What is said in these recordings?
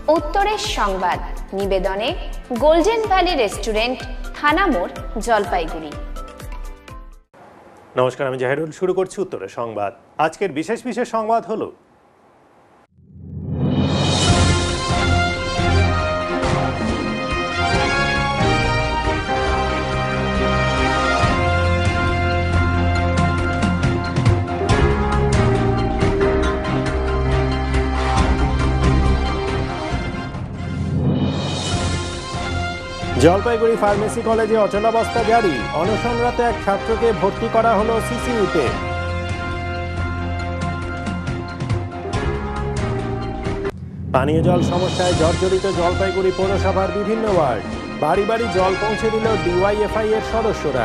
উত্তরের সংবাদ নিবেদনে golden Valley Restaurant, থানা মোড়, জলপাইগুড়ি। নমস্কার, আমি জাহিরুল। শুরু করছি উত্তরের সংবাদ। আজকের বিশেষ সংবাদ হলো জলপাইগুড়ি ফার্মেসি কলেজে অচলাবস্থা জারি, অনশনরত এক ছাত্রকে ভর্তি করা হলো সিসিইউতে। পানীয় জল সমস্যায় জর্জরিত জলপাইগুড়ি পৌরসভার বিভিন্ন ওয়ার্ড, বাড়ি বাড়ি জল পৌঁছে দিল ডিওয়াইএফআই এর সদস্যরা।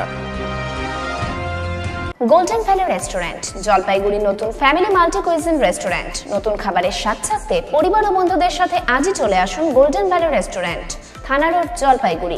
গোল্ডেন ভ্যালি রেস্টুরেন্ট, জলপাইগুড়ি নতুন ফ্যামিলি মাল্টি কুইজিন রেস্টুরেন্ট। নতুন খাবারের স্বাদ চাখতে পরিবার ও বন্ধুদের সাথে আজই চলে আসুন Golden Valley Restaurant, Thana Road, Jalpaiguri.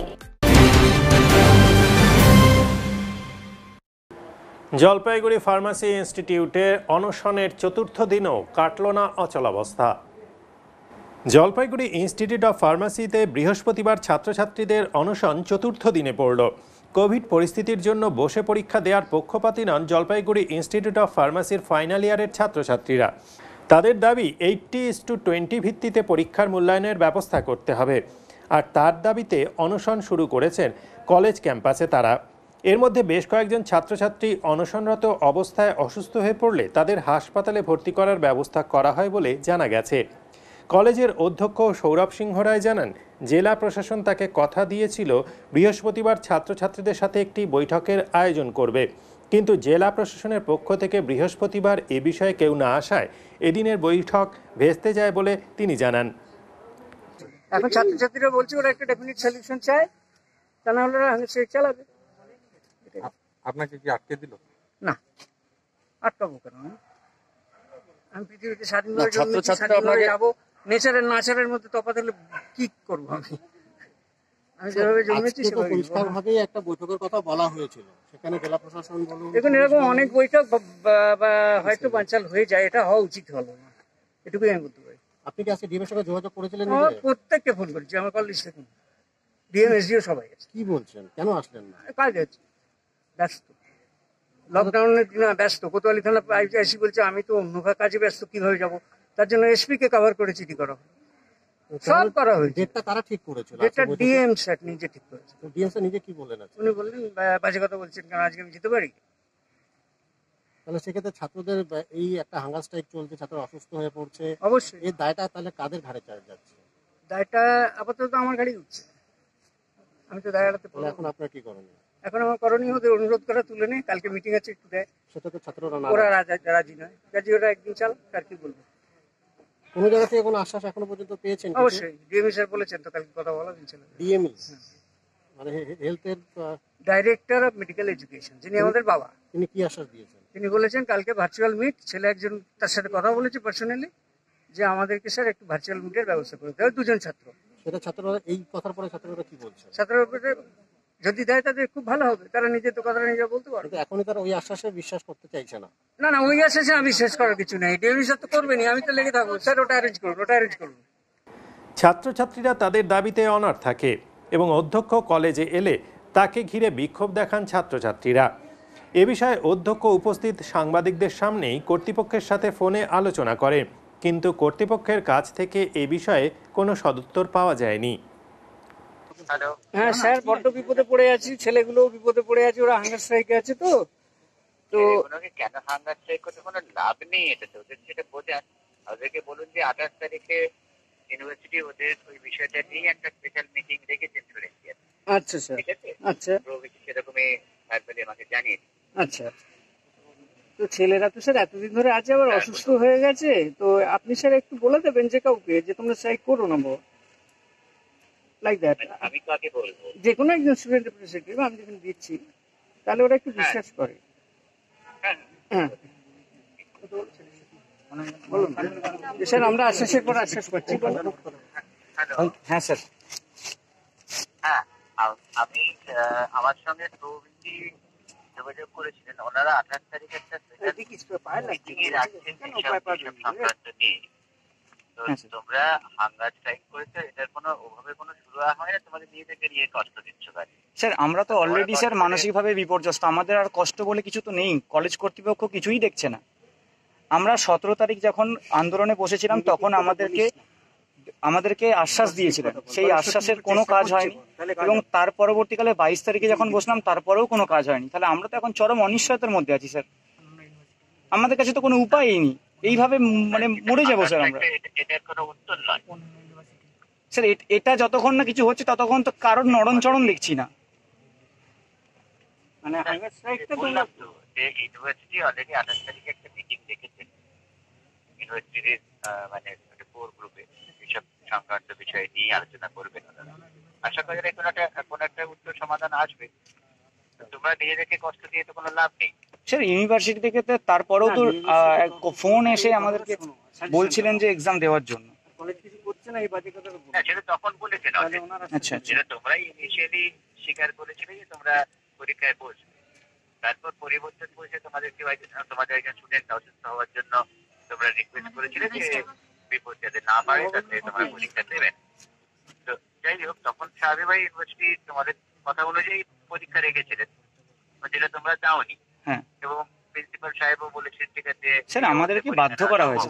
Jalpaiguri pharmacy ইনস্টিটিউটে অনশনের চতুর্থ দিনও কাটল না অচলাবস্থা। জলপাইগুড়ি ইনস্টিটিউট অফ ফার্মেসিতে বৃহস্পতিবার ছাত্রছাত্রীদের অনশন চতুর্থ দিনে পড়ল। কোভিড পরিস্থিতির জন্য বসে পরীক্ষা দেওয়ার পক্ষপাতী নন জলপাইগুড়ি ইনস্টিটিউট অফ ফার্মেসির ফাইনাল ইয়ারের ছাত্রছাত্রীরা। তাদের দাবি 80:20 ভিত্তিতে পরীক্ষার মূল্যায়নের ব্যবস্থা করতে হবে, আর তার দাবিতে অনশন শুরু করেছেন কলেজ ক্যাম্পাসে তারা। এর মধ্যে বেশ কয়েকজন ছাত্রছাত্রী অনশনরত অবস্থায় অসুস্থ হয়ে পড়লে তাদের হাসপাতালে ভর্তি করার ব্যবস্থা করা হয় বলে জানা গেছে। কলেজের অধ্যক্ষ সৌরভ সিংহ রায় জানান, জেলা প্রশাসন তাকে কথা দিয়েছিল বৃহস্পতিবার ছাত্রছাত্রীদের সাথে একটি বৈঠকের আয়োজন করবে, কিন্তু জেলা প্রশাসনের পক্ষ থেকে বৃহস্পতিবার এ বিষয়ে কেউ না আসায় এদিনের বৈঠক ভেস্তে যায় বলে তিনি জানান। এখন ছাত্রছাত্রীরা বলছে ওরা একটা ডেফিনিট সলিউশন চায়, তা না হলে সে চালাবে। আপনাকে কি আটকে দিল? না, আটকাবো কেন? আমি পৃথিবীতে স্বাধীনভাবে যাবো, নেচারের মধ্যে তফাৎ হলে কি করবো? আমি যেভাবে জন্মেছি পরিষ্কারভাবে একটা বৈঠকের কথা বলা হয়েছিল, সেখানে জেলা প্রশাসন বলুন, এখন এরকম অনেক বৈঠক বা হয়তো বানচাল হয়ে যায়, এটা হওয়া উচিত হলো না, এটুকুই আমি বলতে পারি। আপনি কি আজকে ডিএমের সঙ্গে যোগাযোগ করেছিলেন? প্রত্যেককে ফোন করেছি, আমার কল লিস্টে ফোন, ডিএম এসডিও সবাই। কি বলছেন, কেন আসলেন না? কাজে আছে, ব্যস্ত, লকডাউনের দিনে ব্যস্ত। কোতোয়ালি থানা আইসি বলছে আমি তো অন্য কাজে ব্যস্ত, কিভাবে যাবো? তার জন্য এসপি কে কভার করে চিঠি করা হয়, সব করা হয়েছে। ডেটটা তারা ঠিক করেছিল, ডেটটা ডিএম স্যার নিজে ঠিক করেছে। ডিএম স্যার নিজে কি বললেন? উনি বললেন বাজে কথা বলছেন, কারণ আজকে আমি যেতে পারি। তাহলে সেক্ষেত্রে ছাত্রদের এই একটা হাঙ্গার স্ট্রাইক চলছে, ছাত্র অসুস্থ হয়ে পড়ছে, অবশ্যই এই দায়টা তাহলে কাদের ঘাড়ে যাচ্ছে? দায়টা আপাতত আমার ঘাড়ে উঠছে, আমি তো দায় এড়াতে পারবো। এখন আপনার কি করণীয়? এখন আমার করণীয় ওদের অনুরোধ করা তুলে নেই, কালকে মিটিং আছে, একটু দেয়। সেটা তো ছাত্ররা না, ওরা রাজি নয়, কাজে ওরা একদিন চাল, আর কি বলবো। কোন জায়গা থেকে কোনো আশ্বাস এখনো পর্যন্ত পেয়েছেন? অবশ্যই ডিএমই স্যার বলেছেন, তো কালকে কথা বলা দিয়েছিল। ডিএমই মানে হেলথের ডাইরেক্টর অফ মেডিকেল এডুকেশন, যিনি আমাদের বাবা, তিনি কি আশ্বাস দিয়েছেন? তিনি বলেছেন কালকে ভার্চুয়াল মিট, ছেলে একজন তার সাথে কথা বলেছে পার্সোনালি, যে আমাদেরকে স্যার একটু ভার্চুয়াল মিটের ব্যবস্থা করে দেয়, দুজন ছাত্র। সেটা ছাত্ররা এই কথার পরে ছাত্ররা কি বলছে? ছাত্ররা যদি দেয় তাদের খুব ভালো হবে, তারা নিজে তো কথাটা নিজে বলতে পারবে। এখনই তারা ওই আশ্বাসে বিশ্বাস করতে চাইছে না। না না, ওই আশ্বাসে আমি বিশ্বাস করার কিছু নেই, ডিএমই স্যার তো করবেনি, আমি তো লেগে থাকবো, স্যার ওটা অ্যারেঞ্জ করুন, ওটা অ্যারেঞ্জ করুন। ছাত্রছাত্রীরা তাদের দাবিতে অনড় থাকে এবং অধ্যক্ষ কলেজে এলে তাকে ঘিরে বিক্ষোভ দেখান ছাত্রছাত্রীরা। এ বিষয়ে অধ্যক্ষ উপস্থিত সাংবাদিকদের সামনেই কর্তৃপক্ষের সাথে ফোনে আলোচনা করেন, কিন্তু কর্তৃপক্ষের কাছ থেকে এ বিষয়ে কোনো সদুত্তর পাওয়া যায়নি। হ্যাঁ স্যার, বড্ড বিপদে পড়ে আছি, ছেলেগুলো বিপদে পড়ে আছে, ওরা হাঙ্গার স্ট্রাইকে আছে। তো কেন হাঙ্গার স্ট্রাইক করতে কোনো লাভ নেই, এটা তো ওদের সেটা বোঝান। ওদেরকে বলুন যে 28 তারিখে ইউনিভার্সিটি ওদের ওই বিষয়টা নিয়ে একটা স্পেশাল মিটিং রেখেছেন স্টুডেন্টদের। আচ্ছা স্যার, ঠিক আছে, আচ্ছা, সেরকমই ভার্বালি আমাকে জানিয়ে। আচ্ছা, তো ছেলেরা তো স্যার এতদিন ধরে আছে, আবার অসুস্থ হয়ে গেছে, তো আপনি স্যার একটু বলে দেবেন যে কাউকে যে তোমরা স্ট্রাইক করো না, লাইক দ্যাট। আমি কাকে বলবো? যে কোনো একজন স্টুডেন্ট রিপ্রেজেন্টেটিভ আমি যখন দিচ্ছি, তাহলে ওরা একটু বিশ্বাস করে। হ্যাঁ বলুন স্যার, আমরা আশ্বাসের পর আশ্বাস পাচ্ছি। হ্যাঁ স্যার, হ্যাঁ আমি আমার সঙ্গে প্রবৃত্তি যোগাযোগ করেছিলেন, ওনারা 28 তারিখে একটা সংক্রান্ত নিয়ে। তো তোমরা হাঙ্গার স্ট্রাইক করেছো, এটার কোনো ওভাবে কোনো শুরু হয় না, তোমাদের নিজেদেরকে নিয়ে কষ্ট দিচ্ছ কাজ। স্যার আমরা তো অলরেডি স্যার মানসিকভাবে বিপর্যস্ত, আমাদের আর কষ্ট বলে কিছু তো নেই, কলেজ কর্তৃপক্ষ কিছুই দেখছে না। আমরা 17 তারিখ যখন আন্দোলনে বসেছিলাম তখন আমাদেরকে আশ্বাস দিয়েছিলেন, সেই আশ্বাসের কোনো কাজ হয়নি, এবং তার পরবর্তীকালে 22 তারিখে যখন বসলাম তারপরেও কোনো কাজ হয়নি। তাহলে আমরা তো এখন চরম অনিশ্চয়তার মধ্যে আছি স্যার, আমাদের কাছে তো কোনো উপায়ই নেই, এইভাবে মানে মরে যাবো স্যার আমরা। এটার কোনো উত্তর নয় স্যার, এটা যতক্ষণ না কিছু হচ্ছে ততক্ষণ তো কারোর নড়নচড়ন দেখছি না। মানে হাঙ্গার স্ট্রাইকটা বললাম তো যে ইউনিভার্সিটি অলরেডি 28 তারিখে একটা মিটিং রেখেছে ইউনিভার্সিটির মানে কোর গ্রুপে এইসব সংক্রান্ত বিষয় নিয়ে আলোচনা করবেন। আশা করি কোনো একটা উত্তর সমাধান আসবে। তোমরা নিজেদেরকে কষ্ট দিয়ে তো কোনো লাভ নেই স্যার। ইউনিভার্সিটি থেকে তারপরেও তো ফোন এসে আমাদেরকে বলছিলেন যে এক্সাম দেওয়ার জন্য। কলেজ কিছু করছে না এই বাজে কথা। সেটা তখন বলেছিল, আচ্ছা যেটা তোমরাই ইনিশিয়ালি স্বীকার করেছিলে যে তোমরা পরীক্ষায় বসবে, তারপর পরিবর্তন করেছে তোমাদের একজন স্টুডেন্ট অসুস্থ হওয়ার জন্য তোমরা রিকোয়েস্ট করেছিলে যে বিপদ যাতে না বাড়ে তাতে তোমরা পরীক্ষা দেবেন। তো যাই হোক, তখন স্বাভাবিকভাবে ইউনিভার্সিটি তোমাদের কথা অনুযায়ী পরীক্ষা রেখেছিলেন, যেটা তোমরা দাওনি, এবং প্রিন্সিপাল সাহেবও বলেছেন ঠিক আছে স্যার, আমাদেরকে বাধ্য করা হয়েছে।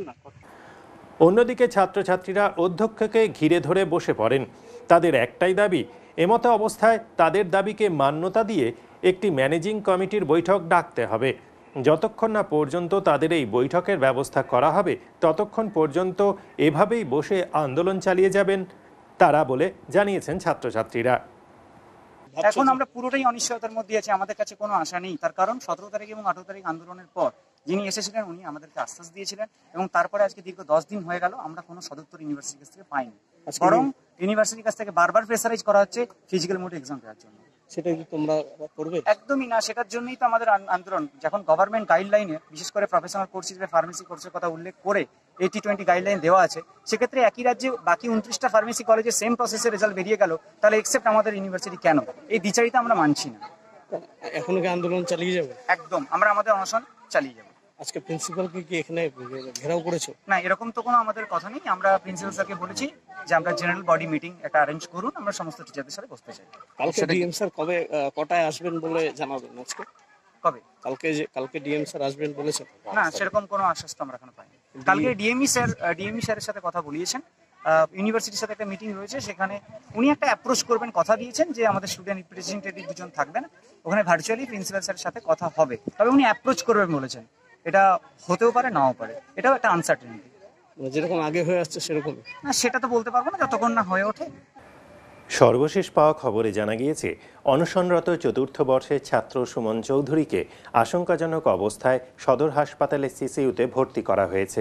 অন্যদিকে ছাত্রছাত্রীরা অধ্যক্ষকে ঘিরে ধরে বসে পড়েন। তাদের একটাই দাবি, এমতো অবস্থায় তাদের দাবিকে মান্যতা দিয়ে একটি ম্যানেজিং কমিটির বৈঠক ডাকতে হবে। যতক্ষণ না পর্যন্ত তাদের এই বৈঠকের ব্যবস্থা করা হবে ততক্ষণ পর্যন্ত এভাবেই বসে আন্দোলন চালিয়ে যাবেন তারা বলে জানিয়েছেন ছাত্রছাত্রীরা। এখন আমরা পুরোটাই অনিশ্চয়তার মধ্যে আছি, আমাদের কাছে কোনো আশা নেই। তার কারণ 17 তারিখ এবং 18 তারিখ আন্দোলনের পর যিনি এসেছিলেন উনি আমাদেরকে আশ্বাস দিয়েছিলেন, এবং তারপরে আজকে দীর্ঘ 10 দিন হয়ে গেল আমরা কোনো সদুত্তর ইউনিভার্সিটির কাছ থেকে পাইনি, বরং ইউনিভার্সিটির কাছ থেকে বারবার প্রেসারাইজ করা হচ্ছে ফিজিক্যাল মোডে এক্সাম দেওয়ার জন্য। সেটা কি তোমরা করবে? একদমই না, সেটার জন্যই তো আমাদের আন্দোলন। যখন গভর্নমেন্ট গাইডলাইনে বিশেষ করে প্রফেশনাল কোর্স হিসেবে ফার্মেসি কোর্সের কথা উল্লেখ করে 80-20 গাইডলাইন দেওয়া আছে, সেক্ষেত্রে একই রাজ্যে বাকি 29টা ফার্মেসি কলেজে সেম প্রসেসের রেজাল্ট বেরিয়ে গেল, তাহলে এক্সেপ্ট আমাদের ইউনিভার্সিটি কেন? এই দ্বিচারিতা আমরা মানছি না। এখনো কি আন্দোলন চালিয়ে যাবে? একদম, আমরা আমাদের অনশন চালিয়ে যাবো। আজকে প্রিন্সিপালকে কি এখানে ঘেরাও করেছো? না, এরকম তো কোনো আমাদের কথা নেই। আমরা প্রিন্সিপাল স্যারকে বলেছি যে আমরা জেনারেল বডি মিটিং একটা অ্যারেঞ্জ করুন, আমরা সমস্ত টিচারদের সাথে বসতে চাই। কালকে ডিএম স্যার কটায় আসবেন বলে জানাবেন? আজকে কবে? কালকে ডিএম স্যার আসবেন বলেছেন? না, সেরকম কোনো আশ্বাস তো আমরা এখনো পাইনি। কালকে ডিএমই স্যারের সাথে কথা বলিয়েছেন, ইউনিভার্সিটির সাথে একটা মিটিং রয়েছে, সেখানে উনি একটা অ্যাপ্রোচ করবেন, কথা দিয়েছেন যে আমাদের স্টুডেন্ট রিপ্রেজেন্টেটিভ দুজন থাকবেন, ওখানে ভার্চুয়ালি প্রিন্সিপাল স্যারের সাথে কথা হবে, তবে উনি অ্যাপ্রোচ করবেন বলেছেন। এটা হতেও পারে, নাও পারে, এটাও একটা আনসার্টেনিটি। যেরকম আগে হয়ে আসছে সেরকম না, সেটা তো বলতে পারবো না যতক্ষণ না হয়ে ওঠে। সর্বশেষ পাওয়া খবরে জানা গিয়েছে অনশনরত চতুর্থ বর্ষের ছাত্র সুমন চৌধুরীকে আশঙ্কাজনক অবস্থায় সদর হাসপাতালে সিসিইউতে ভর্তি করা হয়েছে।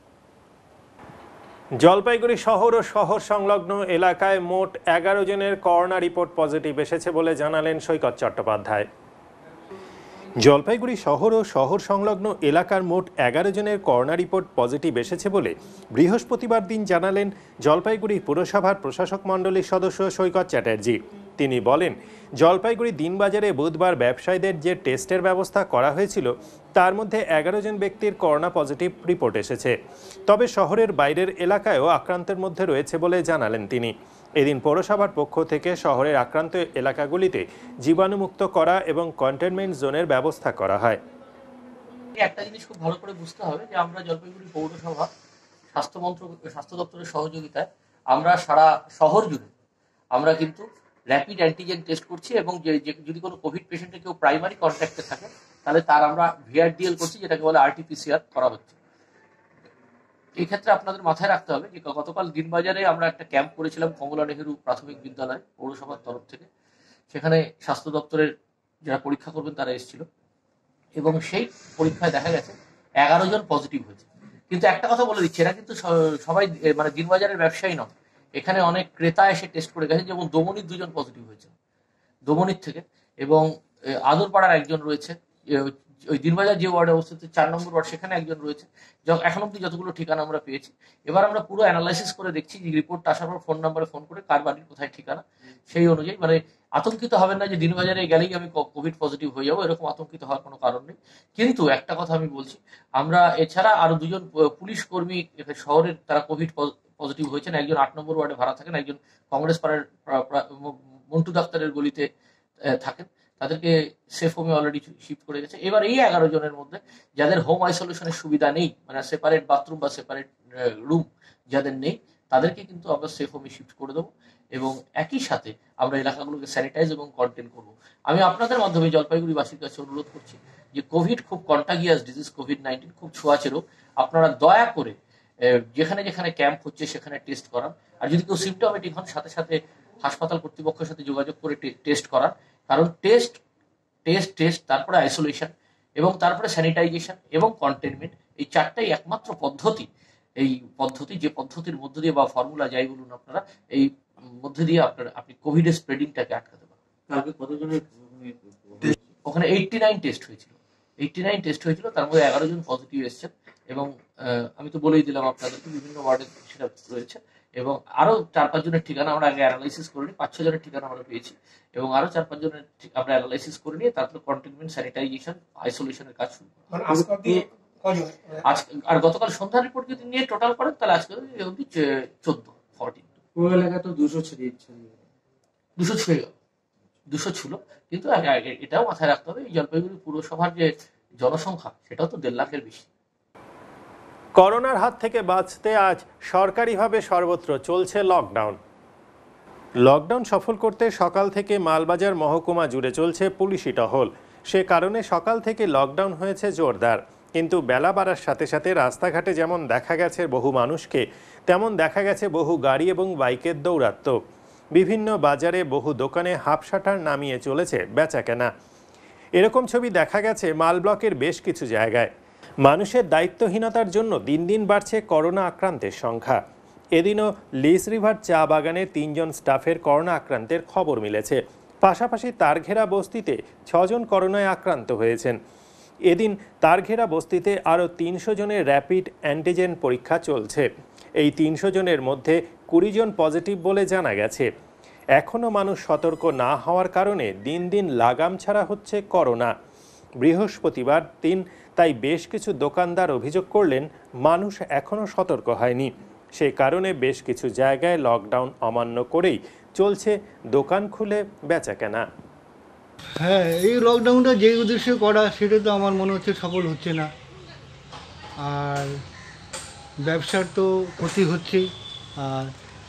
জলপাইগুড়ি শহর ও শহর সংলগ্ন এলাকায় মোট 11 জনের করোনা রিপোর্ট পজিটিভ এসেছে বলে জানালেন সৈকত চট্টোপাধ্যায়। জলপাইগুড়ি শহর ও শহর সংলগ্ন এলাকার মোট 11 জনের করোনা রিপোর্ট পজিটিভ এসেছে বলে বৃহস্পতিবার দিন জানালেন জলপাইগুড়ি পুরসভার প্রশাসক মণ্ডলীর সদস্য সৈকত চ্যাটার্জি। তিনি বলেন, জলপাইগুড়ি দিনবাজারে বুধবার ব্যবসায়ীদের যে টেস্টের ব্যবস্থা করা হয়েছিল তার মধ্যে 11 জন ব্যক্তির করোনা পজিটিভ রিপোর্ট এসেছে। তবে শহরের বাইরের এলাকায়ও আক্রান্তের মধ্যে রয়েছে বলে জানালেন তিনি। এদিন পৌরসভার পক্ষ থেকে শহরের আক্রান্ত এলাকাগুলিতে জীবাণুমুক্ত করা এবং কন্টেনমেন্ট জোনের ব্যবস্থা করা হয়। একটা জিনিস খুব ভালো করে বুঝতে হবে যে আমরা জলপাইগুড়ি পৌরসভা স্বাস্থ্য দপ্তরের সহযোগিতায় আমরা সারা শহর জুড়ে আমরা কিন্তু র্যাপিড অ্যান্টিজেন টেস্ট করছি, এবং যদি কোনো কোভিড পেশেন্টের কেউ প্রাইমারি কন্ট্যাক্টে থাকে তাহলে তার আমরা ভিআরডিএল করছি, যেটাকে বলে আরটিপিসিআর করা হচ্ছে। এই ক্ষেত্রে আপনাদের মাথায় রাখতে হবে যে গতকাল দিনবাজারে আমরা একটা ক্যাম্প করেছিলাম কমলা নেহেরু প্রাথমিক বিদ্যালয় পৌরসভার তরফ থেকে। সেখানে স্বাস্থ্য দপ্তরের যারা পরীক্ষা করবেন তারা এসেছিল, এবং সেই পরীক্ষায় দেখা গেছে 11 জন পজিটিভ হয়েছে। কিন্তু একটা কথা বলে দিচ্ছি, এরা কিন্তু সবাই মানে দিনবাজারের ব্যবসায়ী নয়, এখানে অনেক ক্রেতা এসে টেস্ট করে গেছেন। যেমন দমনির 2 জন পজিটিভ হয়েছে দমনির থেকে, এবং আদরপাড়ার একজন রয়েছে, ওই দিনবাজার যে ওয়ার্ডে অবস্থিত 4 নম্বর ওয়ার্ড সেখানে একজন রয়েছে। এখন অব্দি যতগুলো ঠিকানা আমরা পেয়েছি, এবার আমরা পুরো অ্যানালাইসিস করে দেখছি যে রিপোর্ট আসার পর ফোন নাম্বারে ফোন করে কার বাড়ির কোথায় ঠিকানা, সেই অনুযায়ী মানে আতঙ্কিত হবেন না যে দিনবাজারে গেলেই আমি কোভিড পজিটিভ হয়ে যাবো, এরকম আতঙ্কিত হওয়ার কোনো কারণ নেই। কিন্তু একটা কথা আমি বলছি, আমরা এছাড়া আরো 2 জন পুলিশ কর্মী শহরের তারা কোভিড পজিটিভ হয়েছেন। একজন 8 নম্বর ওয়ার্ডে ভাড়া থাকেন, একজন কংগ্রেস পাড়ার মন্টু ডাক্তারের গলিতে থাকেন। তাদেরকে সেফ হোমে অলরেডি শিফট করে গেছে। এবার এই 11 জনের মধ্যে যাদের হোম আইসোলেশনের সুবিধা নেই, মানে সেপারেট বাথরুম বা সেপারেট রুম যাদের নেই, তাদেরকে কিন্তু আমরা সেফ হোমে শিফট করে দেবো এবং একই সাথে আমরা এলাকাগুলোকে স্যানিটাইজ এবং কন্টেন করব। আমি আপনাদের মাধ্যমে জলপাইগুড়িবাসীর কাছে অনুরোধ করছি যে কোভিড খুব কন্টাগিয়াস ডিজিজ, কোভিড-19 খুব ছোঁয়াচে রোগ। আপনারা দয়া করে যেখানে যেখানে ক্যাম্প হচ্ছে সেখানে টেস্ট করান, আর যদি কেউ সিমটমেটিক হন সাথে সাথে হাসপাতাল কর্তৃপক্ষের সাথে যোগাযোগ করে টেস্ট করান। কারণ টেস্ট টেস্ট টেস্ট তারপরে আইসোলেশন এবং তারপরে স্যানিটাইজেশন এবং কন্টেনমেন্ট, এই 4টাই একমাত্র পদ্ধতি। এই পদ্ধতি, যে পদ্ধতির মধ্য দিয়ে বা ফর্মুলা যাই বলুন আপনারা, এই মধ্যে দিয়ে আপনি কোভিডের স্প্রেডিংটাকে আটকাতে পারেন। ওখানে 89 টেস্ট হয়েছিল, 89 টেস্ট হয়েছিল, তার মধ্যে 11 জন পজিটিভ এসেছেন এবং আমি তো বলেই দিলাম আপনাদেরকে বিভিন্ন ওয়ার্ডে সেটা রয়েছে এবং আরো 4-5 জনের ঠিকানা আমরা আগে অ্যানালাইসিস করে নিই। 5-6 জনের ঠিকানা আমরা পেয়েছি এবং আরো 4-5 জনের আমরা অ্যানালাইসিস করে নিয়ে তারপরে কন্টেনমেন্ট, স্যানিটাইজেশন, আইসোলেশনের কাজ শুরু করি। আর গতকাল সন্ধ্যার রিপোর্ট যদি নিয়ে টোটাল করেন তাহলে আজকে অবধি 14 পুরো এলাকা তো 200 ছড়িয়ে 200 ছুঁয়ে গেল, 200 ছিল। কিন্তু এটাও মাথায় রাখতে হবে, এই জলপাইগুড়ি পুরসভার যে জনসংখ্যা সেটাও তো 1.5 লাখের বেশি। করোনার হাত থেকে বাঁচতে আজ সরকারিভাবে সর্বত্র চলছে লকডাউন। লকডাউন সফল করতে সকাল থেকে মালবাজার মহকুমা জুড়ে চলছে পুলিশি টহল। সে কারণে সকাল থেকে লকডাউন হয়েছে জোরদার। কিন্তু বেলা বাড়ার সাথে সাথে রাস্তাঘাটে যেমন দেখা গেছে বহু মানুষকে, তেমন দেখা গেছে বহু গাড়ি এবং বাইকের দৌরাত্ম্য। বিভিন্ন বাজারে বহু দোকানে হাফ শাটার নামিয়ে চলেছে বেচাকেনা। এরকম ছবি দেখা গেছে মাল ব্লকের বেশ কিছু জায়গায়। মানুষের দায়িত্বহীনতার জন্য দিন দিন বাড়ছে করোনা আক্রান্তের সংখ্যা। এদিনও লিস রিভার চা বাগানের 3 জন স্টাফের করোনা আক্রান্তের খবর মিলেছে। পাশাপাশি তারঘেরা বস্তিতে 6 জন করোনায় আক্রান্ত হয়েছেন। এদিন তারঘেরা বস্তিতে আরও 300 জনের র্যাপিড অ্যান্টিজেন পরীক্ষা চলছে। এই 300 জনের মধ্যে 20 জন পজিটিভ বলে জানা গেছে। এখনও মানুষ সতর্ক না হওয়ার কারণে দিন দিন লাগাম ছাড়া হচ্ছে করোনা। বৃহস্পতিবার দিন তাই বেশ কিছু দোকানদার অভিযোগ করলেন মানুষ এখনও সতর্ক হয়নি। সে কারণে বেশ কিছু জায়গায় লকডাউন অমান্য করেই চলছে দোকান খুলে বেচাকেনা। হ্যাঁ, এই লকডাউনটা যে উদ্দেশ্যে করা সেটা তো আমার মনে হচ্ছে সফল হচ্ছে না। আর ব্যবসার তো ক্ষতি হচ্ছেই। আর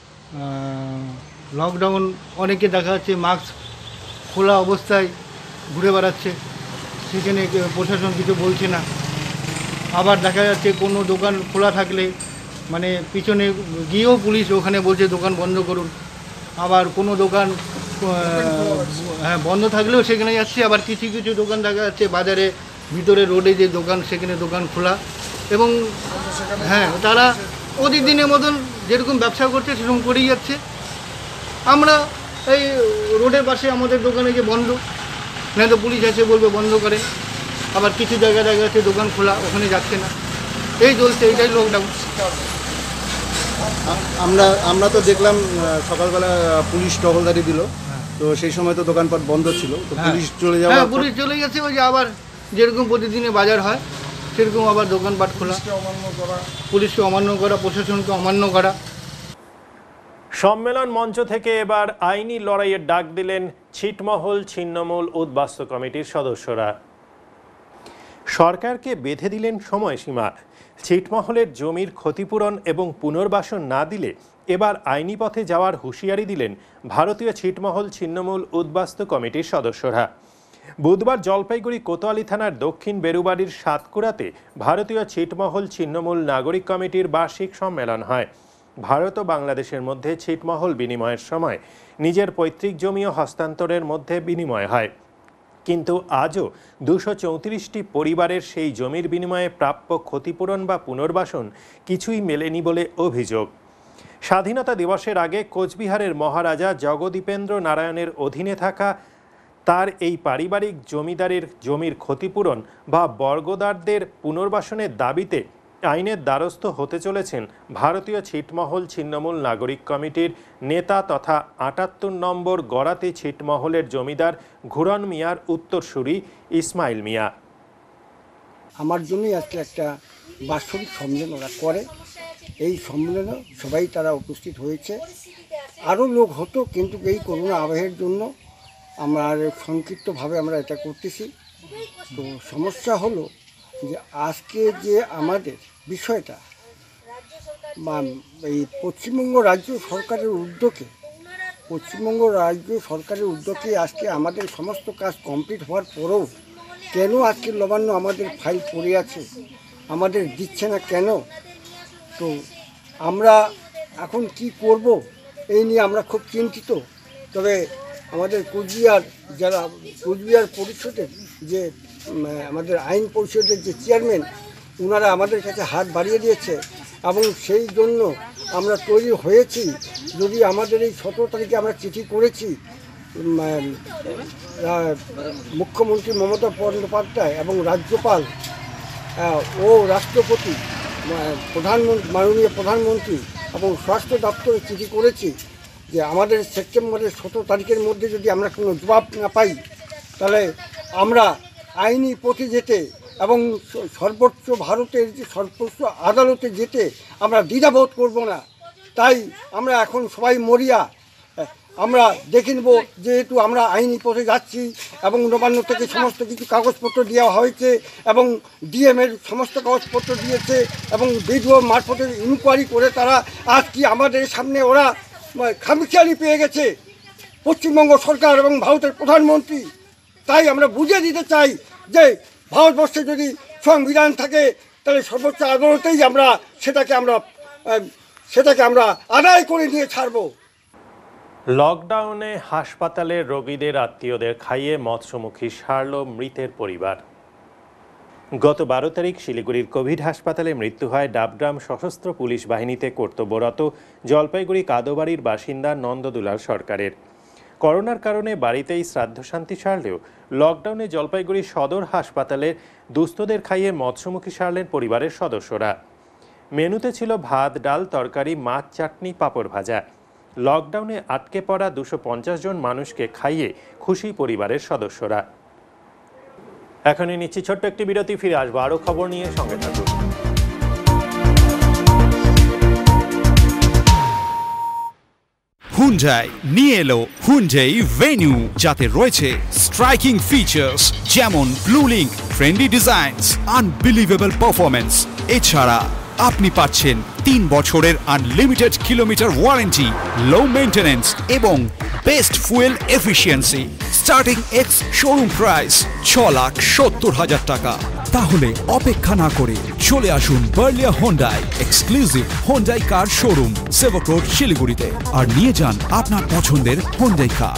লকডাউন অনেকে দেখা যাচ্ছে মাস্ক খোলা অবস্থায় ঘুরে বেড়াচ্ছে, সেখানে প্রশাসন কিছু বলছে না। আবার দেখা যাচ্ছে কোনো দোকান খোলা থাকলে মানে পিছনে গিয়েও পুলিশ ওখানে বলছে দোকান বন্ধ করুন। আবার কোনো দোকান হ্যাঁ বন্ধ থাকলেও সেখানে যাচ্ছে। আবার কিছু কিছু দোকান দেখা যাচ্ছে বাজারে ভিতরে রোডে যে দোকান সেখানে দোকান খোলা এবং হ্যাঁ তারা প্রতিদিনের মতন যেরকম ব্যবসা করছে সেরকম করেই যাচ্ছে। আমরা এই রোডের পাশে আমাদের দোকানে যে বন্ধ, না তো পুলিশ এসে বলবে বন্ধ করে। আবার কিছু জায়গায় দেখা যাচ্ছে দোকান খোলা, ওখানে যাচ্ছে না। এই চলছে, এইটাই লকডাউন। আমরা তো দেখলাম সকালবেলা পুলিশ টহলদারি দিল, তো সেই সময় তো দোকানপাট বন্ধ ছিল, তো পুলিশ চলে যাওয়া। হ্যাঁ, পুলিশ চলে গেছে। ওই যে আবার যেরকম প্রতিদিনে বাজার হয় সেরকম আবার দোকানপাট খোলা। পুলিশকে অমান্য করা, প্রশাসনকে অমান্য করা। সম্মেলন মঞ্চ থেকে এবার আইনি লড়াইয়ের ডাক দিলেন ছিটমহল ছিন্নমূল উদ্বাস্তু কমিটির সদস্যরা। সরকারকে বেঁধে দিলেন সময়সীমা। ছিটমহলের জমির ক্ষতিপূরণ এবং পুনর্বাসন না দিলে এবার আইনি পথে যাওয়ার হুঁশিয়ারি দিলেন ভারতীয় ছিটমহল ছিন্নমূল উদ্বাস্তু কমিটির সদস্যরা। বুধবার জলপাইগুড়ি কোতোয়ালি থানার দক্ষিণ বেরুবাড়ির সাতকুড়াতে ভারতীয় ছিটমহল ছিন্নমূল নাগরিক কমিটির বার্ষিক সম্মেলন হয়। ভারত ও বাংলাদেশের মধ্যে ছিটমহল বিনিময়ের সময় নিজের পৈতৃক জমিও হস্তান্তরের মধ্যে বিনিময় হয়, কিন্তু আজও 234টি পরিবারের সেই জমির বিনিময়ে প্রাপ্য ক্ষতিপূরণ বা পুনর্বাসন কিছুই মেলেনি বলে অভিযোগ। স্বাধীনতা দিবসের আগে কোচবিহারের মহারাজা জগদীপেন্দ্র নারায়ণের অধীনে থাকা তার এই পারিবারিক জমিদারের জমির ক্ষতিপূরণ বা বর্গদারদের পুনর্বাসনের দাবিতে আইনের দ্বারস্থ হতে চলেছেন ভারতীয় ছিটমহল ছিন্নমূল নাগরিক কমিটির নেতা তথা ৭৮ নম্বর গড়াতে ছিটমহলের জমিদার ঘুরন মিয়ার উত্তরসূরি ইসমাইল মিয়া। আমার জন্যই আজকে একটা বাৎসরিক সম্মেলন ওরা করে। এই সম্মেলনে সবাই তারা উপস্থিত হয়েছে। আরও লোক হতো, কিন্তু এই করোনা আবহের জন্য আমরা সংক্ষিপ্তভাবে আমরা এটা করতেছি। তো সমস্যা হলো যে আজকে যে আমাদের বিষয়টা এই পশ্চিমবঙ্গ রাজ্য সরকারের উদ্যোগে আজকে আমাদের সমস্ত কাজ কমপ্লিট হওয়ার পরেও কেন আজকে নবান্ন আমাদের ফাইল পড়ে আছে, আমাদের দিচ্ছে না কেন? তো আমরা এখন কি করব এই নিয়ে আমরা খুব চিন্তিত। তবে আমাদের কোচবিহার পরিষদের যে আমাদের আইন পরিষদের যে চেয়ারম্যান, ওনারা আমাদের কাছে হাত বাড়িয়ে দিয়েছে এবং সেই জন্য আমরা তৈরি হয়েছি। যদি আমাদের এই 17 তারিখে আমরা চিঠি করেছি মুখ্যমন্ত্রী মমতা বন্দ্যোপাধ্যায় এবং রাজ্যপাল ও রাষ্ট্রপতি, মাননীয় প্রধানমন্ত্রী এবং স্বাস্থ্য দপ্তরে চিঠি করেছি যে আমাদের সেপ্টেম্বরের 17 তারিখের মধ্যে যদি আমরা কোনো জবাব না পাই, তাহলে আমরা আইনি পথে যেতে এবং সর্বোচ্চ ভারতের যে সর্বোচ্চ আদালতে যেতে আমরা দ্বিধাবোধ করব না। তাই আমরা এখন সবাই মরিয়া। আমরা দেখে নেব, যেহেতু আমরা আইনি পথে যাচ্ছি এবং নবান্ন থেকে সমস্ত কিছু কাগজপত্র দেওয়া হয়েছে এবং ডিএমের সমস্ত কাগজপত্র দিয়েছে এবং বিডিও মারফতে ইনকোয়ারি করে তারা আজ কি আমাদের সামনে ওরা খামখেয়ালি পেয়ে গেছে পশ্চিমবঙ্গ সরকার এবং ভারতের প্রধানমন্ত্রী। তাই আমরা বুঝিয়ে দিতে চাই যে ভারতবর্ষে যদি সংবিধান থাকে তাহলে সর্বোচ্চ আদালতেই আমরা সেটাকে আমরা আদায় করে নিয়ে ছাড়ব। লকডাউনে হাসপাতালের রোগীদের আত্মীয়দের খাইয়ে মৎস্যমুখী সারল মৃতের পরিবার। গত 12 তারিখ শিলিগুড়ির কোভিড হাসপাতালে মৃত্যু হয় ডাবগ্রাম সশস্ত্র পুলিশ বাহিনীতে কর্তব্যরত জলপাইগুড়ি কাদোবাড়ির বাসিন্দা নন্দদুলাল সরকারের। করোনার কারণে বাড়িতেই শ্রাদ্ধশান্তি সারলেও লকডাউনে জলপাইগুড়ি সদর হাসপাতালে দুস্থদের খাইয়ে মৎস্যমুখী সারলেন পরিবারের সদস্যরা। মেনুতে ছিল ভাত, ডাল, তরকারি, মাছ, চাটনি, পাঁপড় ভাজা। লকডাউনে আটকে পড়া 250 জন মানুষকে খাইয়ে খুশি পরিবারের সদস্যরা। এখনই নিচ্ছি ছোট্ট একটি বিরতি, ফিরে আসবো আরো খবর নিয়ে, সঙ্গে থাকুন। হুন্ডাই নিয়ে এলো হুন্ডাই ভেনিউ, যাতে রয়েছে স্ট্রাইকিং ফিচার্স যেমন Blue Link, friendly designs, unbelievable performance. এছাড়া আপনি পাচ্ছেন 3 বছরের unlimited kilometre warranty, low maintenance এবং best fuel efficiency. Starting ex showroom price 6,70,000 টাকা। তাহলে অপেক্ষা না করে চলে আসুন Barlia Hyundai exclusive Hyundai car showroom, Sevoke Road, শিলিগুড়িতে, আর নিয়ে যান আপনার পছন্দের হোন্ডাই কার।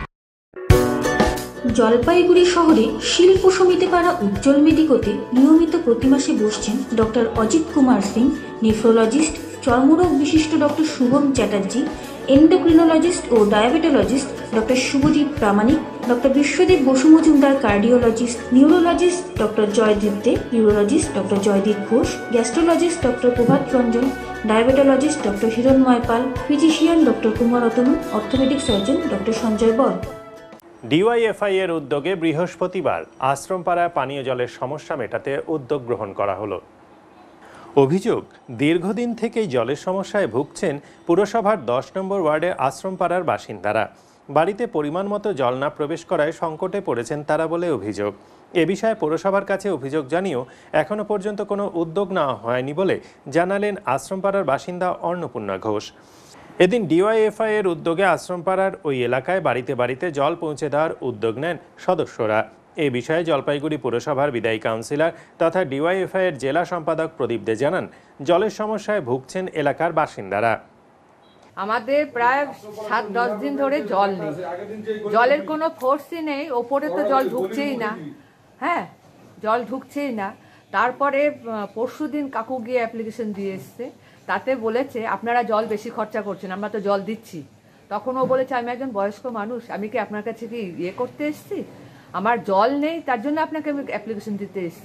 জলপাইগুড়ি শহরে শিল্প সমিতি পাড়া উজ্জ্বল মেডিকোতে নিয়মিত প্রতি মাসে বসছেন ডক্টর অজিত কুমার সিং, নেফ্রোলজিস্ট, চর্মরোগ বিশিষ্ট ডক্টর শুভম চ্যাটার্জি, এন্ডোক্রিনোলজিস্ট ও diabetologist Doctor Shubhadeep Pramanik, Doctor Biswadeb Basu Majumdar cardiologist, neurologist Doctor Joydeep Dey, urologist Doctor Joydeep Ghosh, gastrologist Doctor Prabhat Ranjan, diabetologist Doctor Hiranmoy Pal, physician Doctor Kumar Atanu, orthopaedic surgeon Doctor Sanjay Bal. DYFI এর উদ্যোগে বৃহস্পতিবার আশ্রমপাড়ায় পানীয় জলের সমস্যা মেটাতে উদ্যোগ গ্রহণ করা হলো। অভিযোগ, দীর্ঘদিন থেকেই জলের সমস্যায় ভুগছেন পুরসভার 10 নম্বর ওয়ার্ডের আশ্রমপাড়ার বাসিন্দারা। বাড়িতে পরিমাণ মতো জল না প্রবেশ করায় সংকটে পড়েছেন তারা বলে অভিযোগ। এ বিষয়ে পৌরসভার কাছে অভিযোগ জানিয়েও এখনও পর্যন্ত কোনো উদ্যোগ নেওয়া হয়নি বলে জানালেন আশ্রমপাড়ার বাসিন্দা অন্নপূর্ণা ঘোষ। এদিন ডিওয়াইএফআই এর উদ্যোগে আশ্রমপাড়ার ওই এলাকায় বাড়িতে বাড়িতে জল পৌঁছে দেওয়ার উদ্যোগ নেন সদস্যরা। এ বিষয়ে জলপাইগুড়ি পুরসভার বিদায়ী কাউন্সিলর তথা ডিওয়াইএফআই এর জেলা সম্পাদক প্রদীপ দে জানান, জলের সমস্যায় ভুগছেন এলাকার বাসিন্দারা। আমাদের প্রায় 7-10 দিন ধরে জল নেই, জলের কোনো ফোর্সই নেই, ওপরে তো জল ঢুকছেই না। হ্যাঁ, জল ঢুকছেই না। তারপরে পরশুদিন কাকু গিয়ে অ্যাপ্লিকেশন দিয়ে এসছে, তাতে বলেছে আপনারা জল বেশি খরচা করছেন, আমরা তো জল দিচ্ছি। তখন ও বলেছে আমি একজন বয়স্ক মানুষ, আমি কি আপনার কাছে কি করতে এসেছি, আমার জল নেই তার জন্য আপনাকে আমি অ্যাপ্লিকেশন দিতে এসেছি।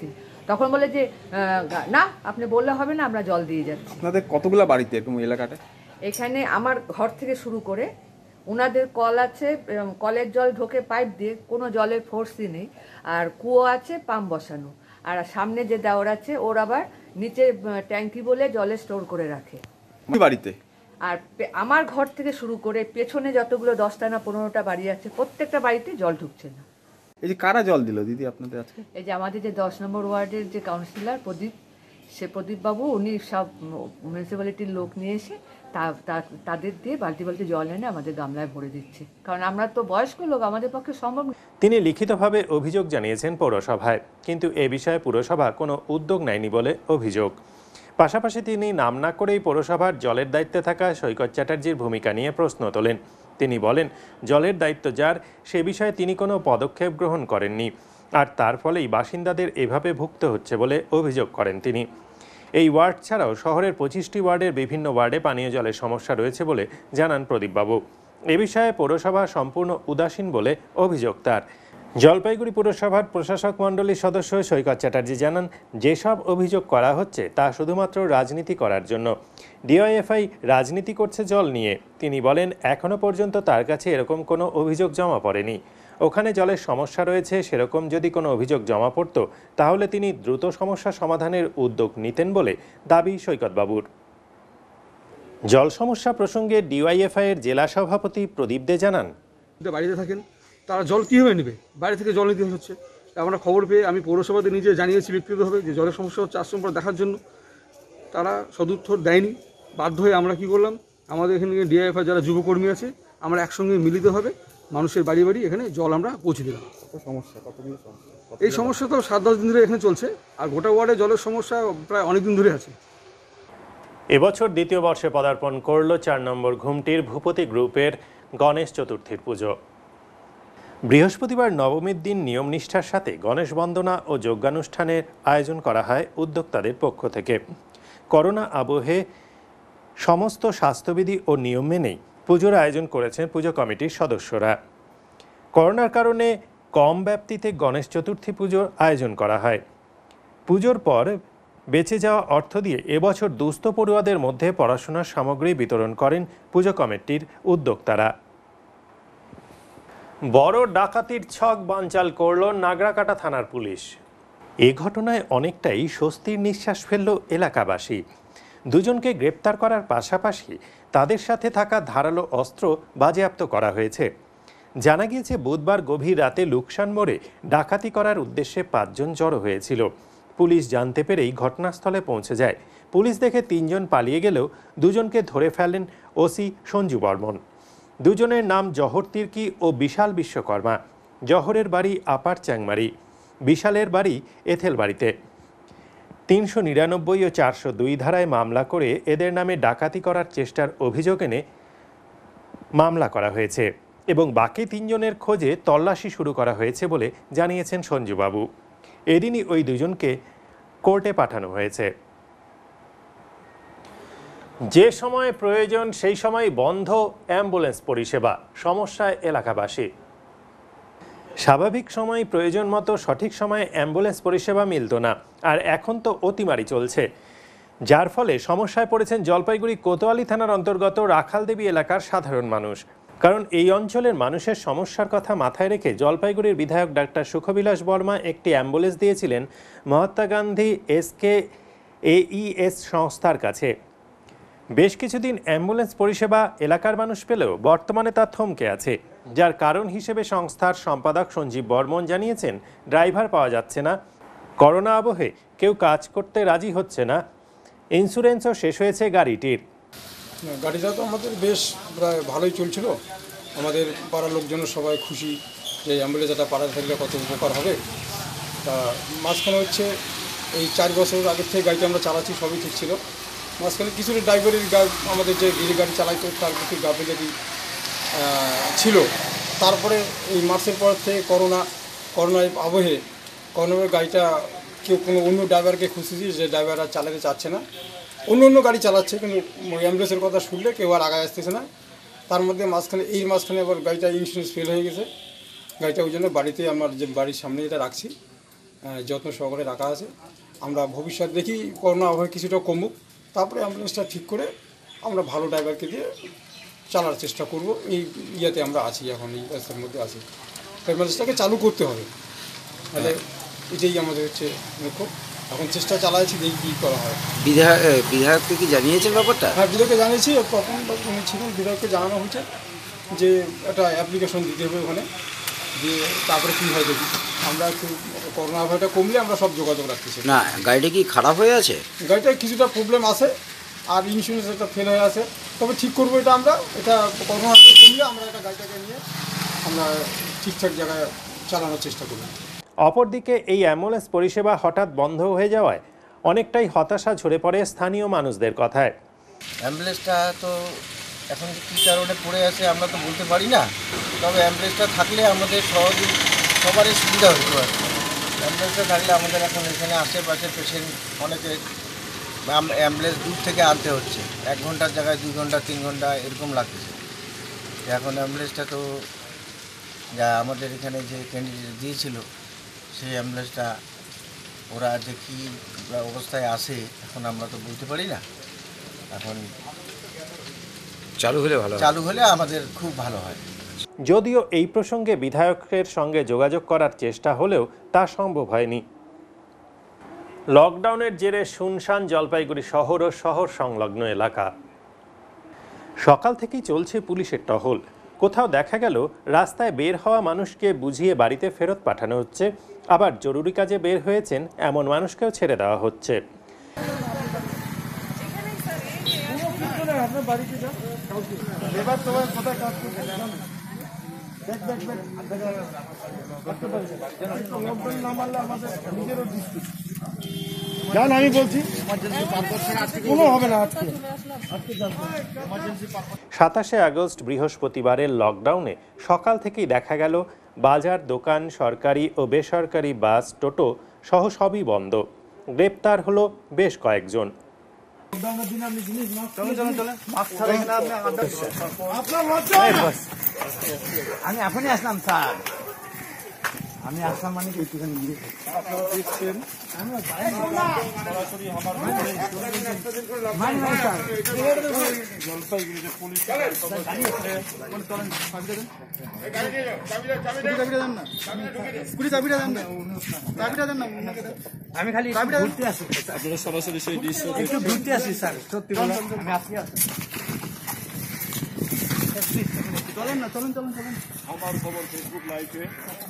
তখন বলে যে না আপনি বললে হবে না, আমরা জল দিয়ে যাচ্ছি। আপনাদের কতগুলো বাড়িতে এরকম এলাকাটা? এখানে আমার ঘর থেকে শুরু করে ওনাদের কল আছে, কলের জল ঢোকে পাইপ দিয়ে, কোনো জলের ফোর্সই নেই। আর কুয়ো আছে, পাম্প বসানো। আর সামনে যে দেওয়ার আছে ওর আবার নিচে ট্যাঙ্কি বলে জলে স্টোর করে রাখে বাড়িতে। আর আমার ঘর থেকে শুরু করে পেছনে যতগুলো 10টা না 15টা বাড়ি আছে, প্রত্যেকটা বাড়িতে জল ঢুকছে না। এই যে কারা জল দিল দিদি আপনাদের আজকে? এই যে আমাদের যে 10 নম্বর ওয়ার্ডের যে কাউন্সিলর প্রদীপ, সে প্রদীপ বাবু, উনি সব মিউনিসিপ্যালিটির লোক নিয়ে এসে তাদের দিয়ে বালতি বালতি জল এনে আমাদের গামলায় ভরে দিচ্ছে, কারণ আমরা তো বয়স্ক লোক, আমাদের পক্ষে সম্ভব। তিনি লিখিতভাবে অভিযোগ জানিয়েছেন পৌরসভায়, কিন্তু এ বিষয়ে পুরসভা কোনো উদ্যোগ নেয়নি বলে অভিযোগ। পাশাপাশি তিনি নাম না করেই পৌরসভার জলের দায়িত্বে থাকা সৈকত চ্যাটার্জির ভূমিকা নিয়ে প্রশ্ন তোলেন। তিনি বলেন, জলের দায়িত্ব যার, সে বিষয়ে তিনি কোনো পদক্ষেপ গ্রহণ করেননি, আর তার ফলেই বাসিন্দাদের এভাবে ভুগতে হচ্ছে বলে অভিযোগ করেন তিনি। এই ওয়ার্ড ছাড়াও শহরের 25টি ওয়ার্ডের বিভিন্ন ওয়ার্ডে পানীয় জলের সমস্যা রয়েছে বলে জানান প্রদীপবাবু। এ বিষয়ে পৌরসভা সম্পূর্ণ উদাসীন বলে অভিযোগ তার। জলপাইগুড়ি পুরসভার প্রশাসক মণ্ডলীর সদস্য সৈকত চ্যাটার্জি জানান, যেসব অভিযোগ করা হচ্ছে তা শুধুমাত্র রাজনীতি করার জন্য। ডিওয়াইএফআই রাজনীতি করছে জল নিয়ে। তিনি বলেন, এখনো পর্যন্ত তার কাছে এরকম কোনো অভিযোগ জমা পড়েনি। ওখানে জলের সমস্যা রয়েছে, সেরকম যদি কোনো অভিযোগ জমা পড়ত তাহলে তিনি দ্রুত সমস্যা সমাধানের উদ্যোগ নিতেন বলে দাবি সৈকতবাবুর। জল সমস্যা প্রসঙ্গে ডিওয়াইএফআই এর জেলা সভাপতি প্রদীপ দে জানান, বাড়িতে থাকেন তারা জল কীভাবে নেবে? বাইরে থেকে জল নিতে হচ্ছে। আমরা খবর পেয়ে আমি পৌরসভাতে নিজে জানিয়েছি ব্যক্তিগতভাবে যে জলের সমস্যা হচ্ছে, আশ্রম পর দেখার জন্য। তারা সদুত্তর দেয়নি। বাধ্য হয়ে আমরা কি করলাম, আমাদের এখানে ডিআইএফআই যারা যুবকর্মী আছে, আমরা একসঙ্গে মিলিতভাবে মানুষের বাড়ি বাড়ি এখানে জল আমরা পৌঁছে দিলাম। এই সমস্যা তো 7-10 দিন ধরে এখানে চলছে, আর গোটা ওয়ার্ডে জলের সমস্যা প্রায় অনেক দিন ধরে আছে। এবছর দ্বিতীয় বর্ষে পদার্পণ করল 4 নম্বর ঘুমটির ভূপতি গ্রুপের গণেশ চতুর্থীর পুজো। বৃহস্পতিবার নবমীর দিন নিয়ম নিষ্ঠার সাথে গণেশ বন্দনা ও যজ্ঞানুষ্ঠানের আয়োজন করা হয় উদ্যোক্তাদের পক্ষ থেকে। করোনা আবহে সমস্ত স্বাস্থ্যবিধি ও নিয়ম মেনেই পুজোর আয়োজন করেছেন পুজো কমিটির সদস্যরা। করোনার কারণে কম ব্যাপ্তিতে গণেশ চতুর্থী পুজোর আয়োজন করা হয়। পুজোর পর বেঁচে যাওয়া অর্থ দিয়ে এবছর দুস্থ পড়ুয়াদের মধ্যে পড়াশোনার সামগ্রী বিতরণ করেন পুজো কমিটির উদ্যোক্তারা। বড় ডাকাতির ছক বানচাল করল নাগরাকাটা থানার পুলিশ। এ ঘটনায় অনেকটাই স্বস্তির নিঃশ্বাস ফেলল এলাকাবাসী। দুজনকে গ্রেপ্তার করার পাশাপাশি তাদের সাথে থাকা ধারালো অস্ত্র বাজেয়াপ্ত করা হয়েছে। জানা গিয়েছে, বুধবার গভীর রাতে লুকসান মোড়ে ডাকাতি করার উদ্দেশ্যে 5 জন জড়ো হয়েছিল। পুলিশ জানতে পেরেই ঘটনাস্থলে পৌঁছে যায়। পুলিশ দেখে 3 জন পালিয়ে গেলেও 2 জনকে ধরে ফেলেন ওসি সঞ্জু বর্মন। দুজনের নাম জহর তির্কি ও বিশাল বিশ্বকর্মা। জহরের বাড়ি আপার চ্যাংমারি, বিশালের বাড়ি এথেলবাড়িতে। 399 ও 402 ধারায় মামলা করে এদের নামে ডাকাতি করার চেষ্টার অভিযোগ এনে মামলা করা হয়েছে এবং বাকি 3 জনের খোঁজে তল্লাশি শুরু করা হয়েছে বলে জানিয়েছেন সঞ্জুবাবু। এদিনই ওই 2 জনকে কোর্টে পাঠানো হয়েছে। যে সময় প্রয়োজন সেই সময় বন্ধ অ্যাম্বুলেন্স পরিষেবা, সমস্যায় এলাকাবাসী। স্বাভাবিক সময় প্রয়োজন মতো সঠিক সময়ে অ্যাম্বুলেন্স পরিষেবা মিলত না, আর এখন তো অতিমারি চলছে, যার ফলে সমস্যায় পড়েছেন জলপাইগুড়ি কোতোয়ালি থানার অন্তর্গত রাখালদেবী এলাকার সাধারণ মানুষ। কারণ এই অঞ্চলের মানুষের সমস্যার কথা মাথায় রেখে জলপাইগুড়ির বিধায়ক ডাক্তার সুখবিলাস বর্মা একটি অ্যাম্বুলেন্স দিয়েছিলেন মহাত্মা গান্ধী SKAES সংস্থার কাছে। বেশ কিছুদিন অ্যাম্বুলেন্স পরিষেবা এলাকার মানুষ পেলেও বর্তমানে তা থমকে আছে, যার কারণ হিসেবে সংস্থার সম্পাদক সঞ্জীব বর্মন জানিয়েছেন, ড্রাইভার পাওয়া যাচ্ছে না, করোনা আবহে কেউ কাজ করতে রাজি হচ্ছে না, ইন্স্যুরেন্সও শেষ হয়েছে গাড়িটির। গাড়িটা তো আমাদের বেশ প্রায় ভালোই চলছিল, আমাদের পাড়ার লোকজন সবাই খুশি যে অ্যাম্বুলেন্স একটা পাড়ায় থাকলে কত উপকার হবে। তা মাঝখানে হচ্ছে এই 4 বছর আগের থেকে গাড়িটা আমরা চালাচ্ছি, সবই ঠিক ছিল। মাঝখানে কিছুটা ড্রাইভারের আমাদের যে গাড়ি চালাইতো তার প্রতি গাফিলতি ছিল। তারপরে এই মার্চের পর থেকে করোনার আবহে করোনার গাড়িটা কেউ কোনো অন্য ড্রাইভারকে খুঁজেছি, যে ড্রাইভাররা চালাতে চাচ্ছে না, অন্য গাড়ি চালাচ্ছে, কিন্তু অ্যাম্বুলেন্সের কথা শুনলে কেউ আর আগায় আসতেছে না। তার মধ্যে মাঝখানে আবার গাড়িটা ইন্স্যুরেন্স ফেল হয়ে গেছে। গাড়িটা ওই জন্য বাড়িতে আমার যে বাড়ির সামনে যেটা রাখছি, যত্ন সহকারে রাখা আছে। আমরা ভবিষ্যৎ দেখি করোনা আবহাওয়া কিছুটা কমুক, তারপরে অ্যাম্বুলেন্সটা ঠিক করে আমরা ভালো ড্রাইভারকে দিয়ে চালার চেষ্টা করব। এই ইয়েতে আমরা আছি, এখন এই রাস্তার মধ্যে আছি। অ্যাম্বুলেন্সটাকে চালু করতে হবে, তাহলে এটাই আমাদের হচ্ছে লক্ষ্য। এখন চেষ্টা চালাচ্ছি, দেখি কী করা হয়। বিধায়ককে কি জানিয়েছেন ব্যাপারটা? হ্যাঁ, বিধায়ককে জানিয়েছি। তখন উনি ছিলেন, বিধায়ককে জানানো হয়েছে যে একটা অ্যাপ্লিকেশন দিতে হবে ওখানে, দিয়ে তারপরে কী হয় দেখি। আমরা একটু করোনা আবহাওয়াটা কমলে আমরা সব যোগাযোগ রাখতেছি। না, গাড়িটা কি খারাপ হয়ে আছে? গাড়িটা কিছুটা প্রবলেম আছে, আর ইন্স্যুরেন্স একটা ফেল হয়ে আছে, তবে ঠিক করবো এটা আমরা। এটা করোনা আবহাওয়া কমলে আমরা একটা গাড়িটাকে নিয়ে আমরা ঠিকঠাক জায়গায় চালানোর চেষ্টা করব। অপরদিকে এই অ্যাম্বুলেন্স পরিষেবা হঠাৎ বন্ধ হয়ে যাওয়ায় অনেকটাই হতাশা ঝরে পড়ে স্থানীয় মানুষদের কথায়। অ্যাম্বুলেন্সটা তো এখন কী কারণে পড়ে আছে আমরা তো বলতে পারি না, তবে অ্যাম্বুলেন্সটা থাকলে আমাদের সবারই সুবিধা হতো আর কি। অ্যাম্বুলেন্সটা থাকলে আমাদের এখন এখানে আশেপাশে পেশেন্ট অনেকে অ্যাম্বুলেন্স দূর থেকে আনতে হচ্ছে, 1 ঘন্টার জায়গায় 2 ঘন্টা 3 ঘন্টা এরকম লাগতেছে। এখন অ্যাম্বুলেন্সটা তো যা আমাদের এখানে যে ক্যান্ডিডেট দিয়েছিল সেই অ্যাম্বুলেন্সটা ওরা যে কী অবস্থায় আছে এখন আমরা তো বলতে পারি না। এখন চালু হলে আমাদের খুব ভালো হয়। যদিও এই প্রসঙ্গে বিধায়কের সঙ্গে যোগাযোগ করার চেষ্টা হলেও তা সম্ভব হয়নি। লকডাউনের জেরে শুনশান জলপাইগুড়ি শহর ও শহর সংলগ্ন এলাকা। সকাল থেকেই চলছে পুলিশের টহল। কোথাও দেখা গেল রাস্তায় বের হওয়া মানুষকে বুঝিয়ে বাড়িতে ফেরত পাঠানো হচ্ছে, আবার জরুরি কাজে বের হয়েছেন এমন মানুষকেও ছেড়ে দেওয়া হচ্ছে। আমি বলছি 27শে আগস্ট বৃহস্পতিবারের লকডাউনে সকাল থেকেই দেখা গেল বাজার, দোকান, সরকারি ও বেসরকারি বাস, টোটো সহ সবই বন্ধ। গ্রেপ্তার হলো বেশ কয়েকজন। আমি এখনই আসলাম স্যার, আমি আসলাম মানে দেখছেন আমি খালি ঘুরতে আসি, সরাসরি সেই দৃশ্য একটু ঘুরতে আসি স্যার, সত্যি আমি আসি। চলেন আমার খবর ফেসবুক লাইভে।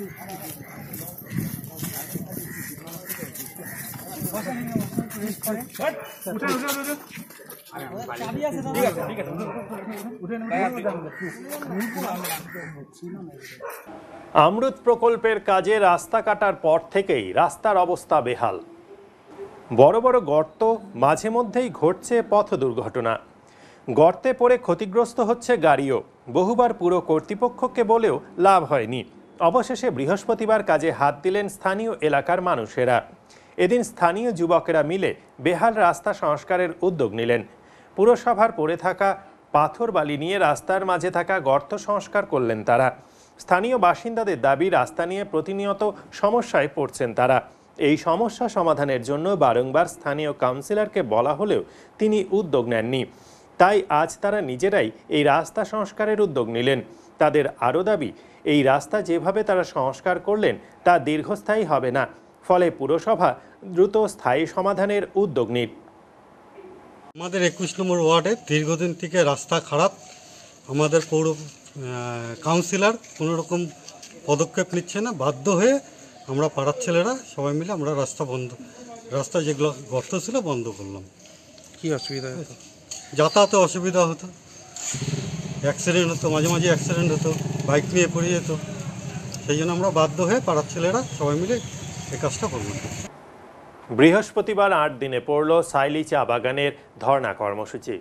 অমৃত প্রকল্পের কাজে রাস্তা কাটার পর থেকেই রাস্তার অবস্থা বেহাল। বড় বড় গর্ত, মাঝে মধ্যেই ঘটছে পথ দুর্ঘটনা। গর্তে পড়ে ক্ষতিগ্রস্ত হচ্ছে গাড়িও। বহুবার পুরো কর্তৃপক্ষকে বলেও লাভ হয়নি। অবশেষে বৃহস্পতিবার কাজে হাত দিলেন স্থানীয় এলাকার মানুষেরা। এদিন স্থানীয় যুবকেরা মিলে বেহাল রাস্তা সংস্কারের উদ্যোগ নিলেন। পুরসভার পড়ে থাকা পাথর বালি নিয়ে রাস্তার মাঝে থাকা গর্ত সংস্কার করলেন তারা। স্থানীয় বাসিন্দাদের দাবি, রাস্তা নিয়ে প্রতিনিয়ত সমস্যায় পড়ছেন তারা। এই সমস্যা সমাধানের জন্য বারংবার স্থানীয় কাউন্সিলরকে বলা হলেও তিনি উদ্যোগ নেননি। তাই আজ তারা নিজেরাই এই রাস্তা সংস্কারের উদ্যোগ নিলেন। তাদের আরও দাবি, এই রাস্তা যেভাবে তারা সংস্কার করলেন তা দীর্ঘস্থায়ী হবে না, ফলে পুরসভা দ্রুত স্থায়ী সমাধানের উদ্যোগ নিন। আমাদের 21 নম্বর ওয়ার্ডে দীর্ঘদিন থেকে রাস্তা খারাপ। আমাদের পৌর কাউন্সিলর কোনো রকম পদক্ষেপ নিচ্ছে না। বাধ্য হয়ে আমরা পাড়ার ছেলেরা সবাই মিলে আমরা রাস্তা যেগুলো গর্ত ছিল বন্ধ করলাম। কি অসুবিধা হতো? যাতায়াতে অসুবিধা হতো, অ্যাক্সিডেন্ট হতো, মাঝে মাঝে অ্যাক্সিডেন্ট হতো, বাইক নিয়ে পড়ে যেত। সেই জন্য আমরা বাধ্য হয়ে পাড়ার ছেলেরা সবাই মিলে এই কাজটা করলাম। বৃহস্পতিবার 8 দিনে পড়ল সাইলি চা বাগানের ধর্ণা কর্মসূচি।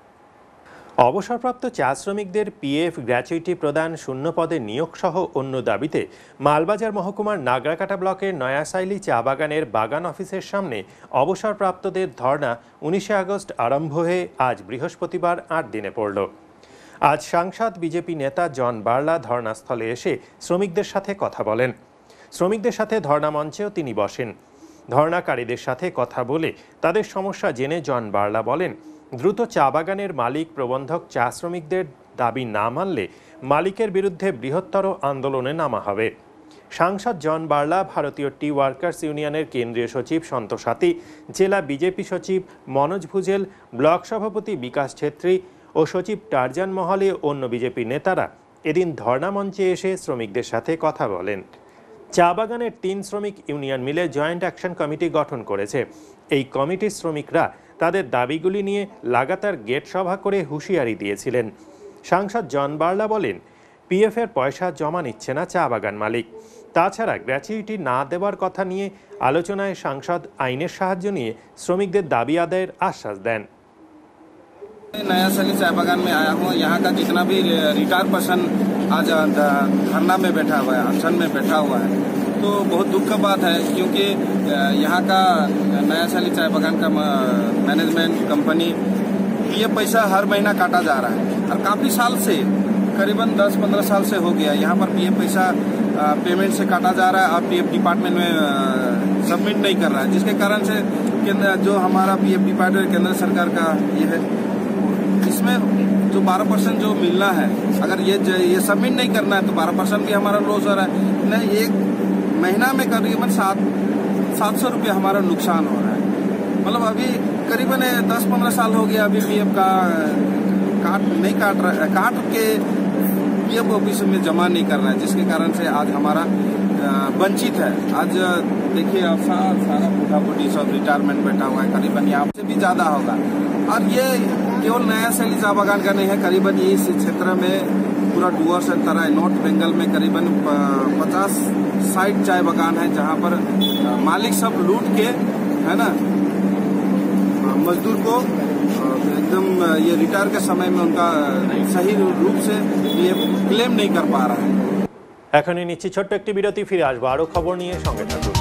অবসরপ্রাপ্ত চা শ্রমিকদের পিএফ গ্র্যাচুইটি প্রদান, শূন্য পদে নিয়োগ সহ অন্য দাবিতে মালবাজার মহকুমার নাগরাকাটা ব্লকের নয়াসাইলি চা বাগানের বাগান অফিসের সামনে অবসরপ্রাপ্তদের ধর্ণা 19 আগস্ট আরম্ভ হয়ে আজ বৃহস্পতিবার 8 দিনে পড়ল। আজ সাংসদ বিজেপি নেতা জন বার্লা ধর্ণাস্থলে এসে শ্রমিকদের সাথে কথা বলেন। শ্রমিকদের সাথে ধর্ণা মঞ্চেও তিনি বসেন। ধর্ণাকারীদের সাথে কথা বলে তাদের সমস্যা জেনে জন বার্লা বলেন, দ্রুত চা বাগানের মালিক প্রবন্ধক চা শ্রমিকদের দাবি না মানলে মালিকের বিরুদ্ধে বৃহত্তর আন্দোলনে নামা হবে। সাংসদ জন বার্লা, ভারতীয় টি ওয়ার্কার্স ইউনিয়নের কেন্দ্রীয় সচিব সন্তোষ হাতি, জেলা বিজেপি সচিব মনোজ ভুজেল, ব্লক সভাপতি বিকাশ ছেত্রী ও সচিব টারজান মহলে অন্য বিজেপি নেতারা এদিন ধর্ণা মঞ্চে এসে শ্রমিকদের সাথে কথা বলেন। চা বাগানের 3 শ্রমিক ইউনিয়ন মিলে জয়েন্ট অ্যাকশন কমিটি গঠন করেছে। এই কমিটির শ্রমিকরা তাদের দাবিগুলি নিয়ে লাগাতার গেট সভা করে হুঁশিয়ারি দিয়েছিলেন। সাংসদ জন বার্লা বলেন, পিএফের পয়সা জমা নিচ্ছে না চা বাগান মালিক। তাছাড়া গ্র্যাচুইটি না দেওয়ার কথা নিয়ে আলোচনায় সাংসদ আইনের সাহায্য নিয়ে শ্রমিকদের দাবি আদায়ের আশ্বাস দেন। नया सैली चाय बागान में आया हूँ। यहाँ का जितना भी रिटायर पर्सन आज धरना में बैठा हुआ है, अनशन में बैठा हुआ है, तो बहुत दुख का बात है, क्योंकि यहाँ का नया सैली चाय बागान का मैनेजमेंट कंपनी ये पैसा हर महीना काटा जा रहा है और काफ़ी साल से, करीबन 10-15 साल से हो गया यहाँ पर पीएफ पैसा पेमेंट से काटा जा रहा है और पीएफ डिपार्टमेंट में सबमिट नहीं कर रहा है, जिसके कारण से जो हमारा पीएफ डिपार्टमेंट केंद्र सरकार का ये है, इसमें जो 12% जो मिलना है, अगर ये सबमिट नहीं करना है तो 12% भी हमारा लॉस हो रहा है। नहीं, एक महीना में करीबन 700 रुपये हमारा नुकसान हो रहा है। मतलब अभी करीबन 10-15 साल हो गया, अभी पीएफ का काट के पीएफ ऑफिस में जमा नहीं कर रहा है, जिसके कारण से आज हमारा वंचित है। आज देखिए आप सारा बूढ़ा बूढ़ी सब रिटायरमेंट बैठा हुआ है, करीबन यहाँ से भी ज़्यादा होगा। और ये केवल नया सैली चाय बागान का नहीं है, करीबन इस क्षेत्र में पूरा डुअर्स एंड तराई नॉर्थ बंगाल में करीबन 50-60 चाय बागान है, जहाँ पर मालिक सब लूट के, है ना, मजदूर को एकदम ये रिटायर के समय में उनका सही रूप से ये क्लेम नहीं कर पा रहा है। এখনই নিচ্ছি ছোট্ট একটি বিরতি, ফিরে আসবো আরো খবর নিয়ে, সঙ্গে থাকুন।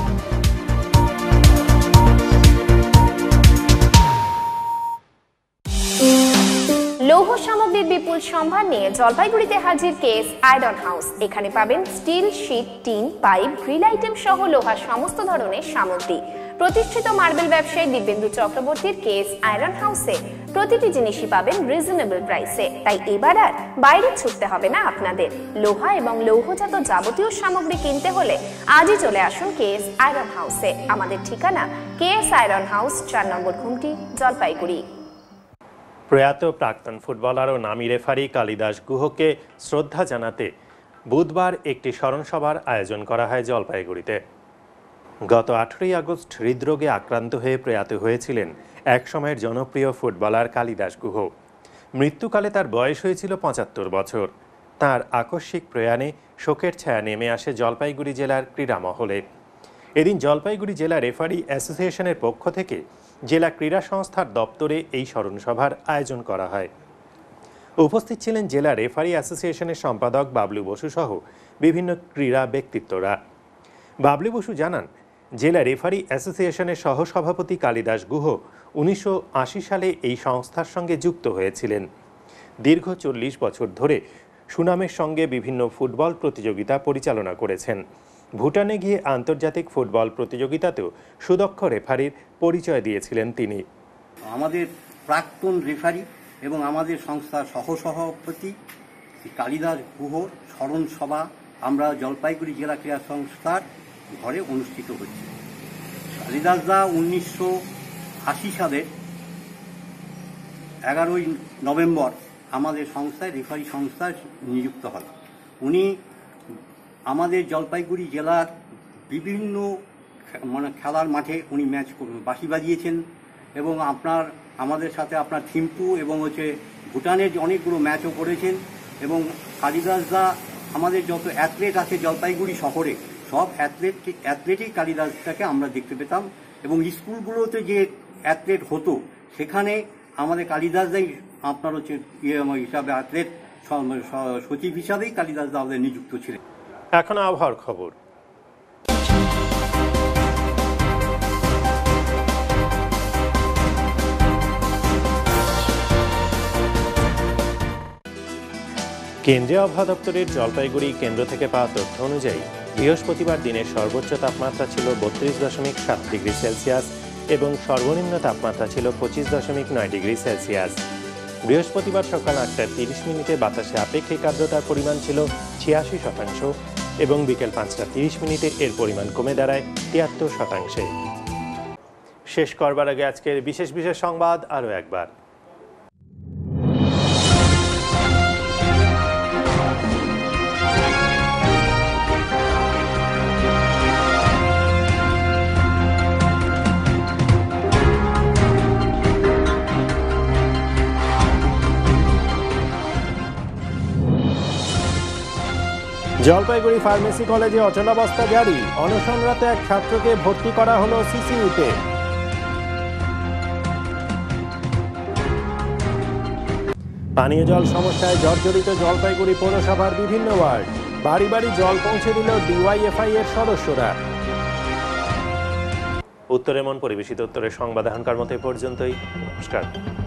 লৌহ সামগ্রীর বিপুল সম্ভার নিয়ে জলপাইগুড়িতে হাজির কেএস আয়রন হাউস। এখানে পাবেন steel, sheet, tin, pipe, grill item সহ লোহার সমস্ত ধরনের সামগ্রী। প্রতিষ্ঠিত মার্বেল ব্যবসায়ী দিব্যেন্দু চক্রবর্তীর কেএস আয়রন হাউসে প্রতিটি জিনিসই পাবেন রিজনেবল প্রাইসে। তাই এবার আর বাইরে ছুটতে হবে না আপনাদের। লোহা এবং লৌহজাত যাবতীয় সামগ্রী কিনতে হলে আজই চলে আসুন কেএস আয়রন হাউসে। আমাদের ঠিকানা KS Iron House, 4 number Ghumti, Jalpaiguri. প্রয়াত প্রাক্তন ফুটবলার ও নামী রেফারি কালিদাস গুহকে শ্রদ্ধা জানাতে বুধবার একটি স্মরণ সভার আয়োজন করা হয় জলপাইগুড়িতে। গত 18 আগস্ট হৃদরোগে আক্রান্ত হয়ে প্রয়াত হয়েছিলেন একসময়ের জনপ্রিয় ফুটবলার কালিদাস গুহ। মৃত্যুকালে তার বয়স হয়েছিল 75 বছর। তার আকস্মিক প্রয়াণে শোকের ছায়া নেমে আসে জলপাইগুড়ি জেলার ক্রীড়া মহলে। এদিন জলপাইগুড়ি জেলা রেফারি অ্যাসোসিয়েশনের পক্ষ থেকে জেলা ক্রীড়া সংস্থার দপ্তরে এই স্মরণ সভার আয়োজন করা হয়। উপস্থিত ছিলেন জেলা রেফারি অ্যাসোসিয়েশনের সম্পাদক বাবলু বসু সহ বিভিন্ন ক্রীড়া ব্যক্তিত্বরা। বাবলু বসু জানান, জেলা রেফারি অ্যাসোসিয়েশনের সহসভাপতি কালিদাস গুহ 1980 সালে এই সংস্থার সঙ্গে যুক্ত হয়েছিলেন। দীর্ঘ 40 বছর ধরে সুনামের সঙ্গে বিভিন্ন ফুটবল প্রতিযোগিতা পরিচালনা করেছেন। ভুটানে গিয়ে আন্তর্জাতিক ফুটবল প্রতিযোগিতাতেও সুদক্ষ রেফারির পরিচয় দিয়েছিলেন তিনি। আমাদের প্রাক্তন রেফারি এবং আমাদের সংস্থার সহসভাপতি কালিদাস গুহর স্মরণ সভা আমরা জলপাইগুড়ি জেলা ক্রীড়া সংস্থার ঘরে অনুষ্ঠিত হচ্ছে। কালিদাস দা 1980 সালের 11ই নভেম্বর আমাদের সংস্থায় রেফারি সংস্থায় নিযুক্ত হন। উনি আমাদের জলপাইগুড়ি জেলার বিভিন্ন খেলার মাঠে উনি ম্যাচ বাঁশি বাজিয়েছেন এবং আমাদের সাথে আপনার থিম্পু এবং ভুটানের অনেকগুলো ম্যাচও করেছেন। এবং কালিদাস দা আমাদের যত অ্যাথলেট আছে জলপাইগুড়ি শহরে সব অ্যাথলেটই কালিদাসটাকে আমরা দেখতে পেতাম এবং স্কুলগুলোতে যে অ্যাথলেট হতো সেখানে আমাদের কালিদাসদাই আপনার হিসাবে অ্যাথলেট সচিব হিসাবেই কালিদাসদা আমাদের নিযুক্ত ছিলেন। এখন আবহাওয়ার খবর। কেন্দ্রীয় আবহাওয়া দপ্তরের জলপাইগুড়ি কেন্দ্র থেকে পাওয়া তথ্য অনুযায়ী বৃহস্পতিবার দিনের সর্বোচ্চ তাপমাত্রা ছিল 32.7 ডিগ্রি সেলসিয়াস এবং সর্বনিম্ন তাপমাত্রা ছিল 25.9 ডিগ্রি সেলসিয়াস। বৃহস্পতিবার সকাল 8:30 বাতাসে আপেক্ষিক আর্দ্রতার পরিমাণ ছিল 86% এবং বিকেল 5:30 এর পরিমাণ কমে দাঁড়ায় 73%। শেষ করবার আগে আজকের বিশেষ বিশেষ সংবাদ আরও একবার। জলপাইগুড়ি ফার্মেসি কলেজে অচলাবস্থা জারি, অনশনরত এক ছাত্রকে ভর্তি করা হলো সিসিইউতে। পানীয় জল সমস্যায় জর্জরিত জলপাইগুড়ি পৌরসভার বিভিন্ন ওয়ার্ড, বাড়ি বাড়ি জল পৌঁছে দিল ডিওয়াইএফআই এর সদস্যরা। উত্তরে মন পরিবেশিত উত্তরের সংবাদ এখনকার মতো পর্যন্তই। নমস্কার।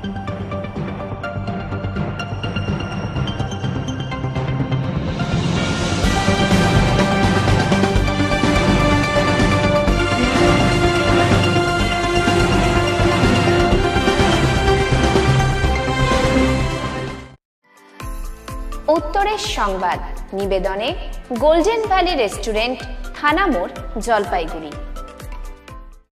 উত্তরের সংবাদ নিবেদনে গোল্ডেন ভ্যালি রেস্টুরেন্ট, থানা মোড়, জলপাইগুড়ি।